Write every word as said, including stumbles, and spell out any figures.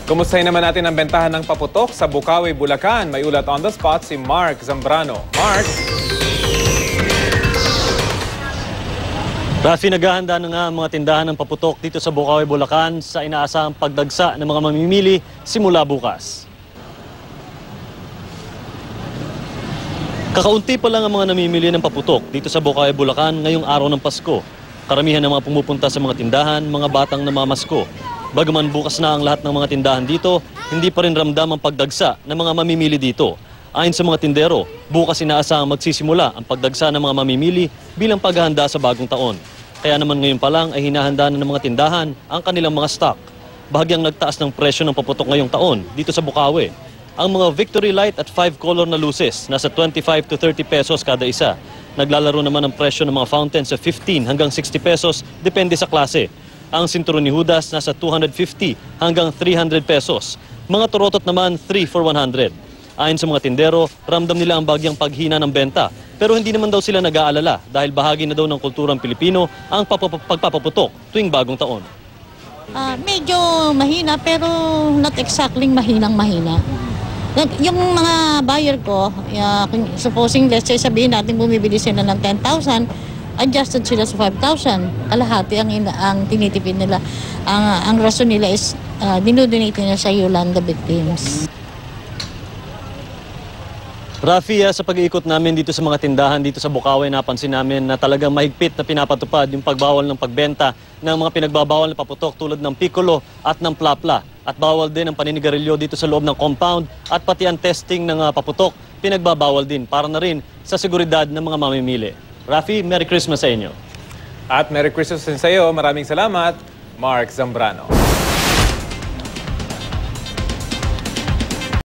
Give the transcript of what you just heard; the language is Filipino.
Kumustahin naman natin ang bentahan ng paputok sa Bukawi, Bulacan. May ulat on the spot si Mark Zambrano. Mark? Rafi, naghahanda na nga ang mga tindahan ng paputok dito sa Bukawi, Bulacan sa inaasahang pagdagsa ng mga mamimili simula bukas. Kakaunti pa lang ang mga namimili ng paputok dito sa Bukawi, Bulacan ngayong araw ng Pasko. Karamihan ng mga pumupunta sa mga tindahan, mga batang namamasko. Bagaman bukas na ang lahat ng mga tindahan dito, hindi pa rin ramdam ang pagdagsa ng mga mamimili dito. Ayon sa mga tindero, bukas inaasahang magsisimula ang pagdagsa ng mga mamimili bilang paghahanda sa bagong taon. Kaya naman ngayon pa lang ay hinahanda na ng mga tindahan ang kanilang mga stock. Bahagyang nagtaas ng presyo ng paputok ngayong taon dito sa Bukawi. Ang mga Victory Light at five color na luces nasa twenty-five to thirty pesos kada isa. Naglalaro naman ang presyo ng mga fountains sa fifteen hanggang sixty pesos depende sa klase. Ang sinturon ni Judas nasa two hundred fifty hanggang three hundred pesos. Mga turotot naman three for one hundred. Ayon sa mga tindero, ramdam nila ang bagyang paghina ng benta. Pero hindi naman daw sila nag-aalala dahil bahagi na daw ng kulturang Pilipino ang pagpapaputok tuwing bagong taon. Uh, medyo mahina pero not exactly mahinang mahina. Yung mga buyer ko, uh, supposing let's say sabihin natin bumibili sila ng ten thousand, adjusted sila sa five thousand. Kalahati ang, ang tinitipid nila. Ang, ang rason nila is uh, dinodonate nila sa Yolanda victims. Rafi, sa pag-iikot namin dito sa mga tindahan dito sa Bukawi, napansin namin na talagang mahigpit na pinapatupad yung pagbawal ng pagbenta ng mga pinagbabawal na paputok tulad ng piccolo at ng plapla. At bawal din ang paninigarilyo dito sa loob ng compound at pati ang testing ng uh, paputok pinagbabawal din para na rin sa seguridad ng mga mamimili. Rafi, Merry Christmas sa inyo. At Merry Christmas din sa iyo. Maraming salamat, Mark Zambrano.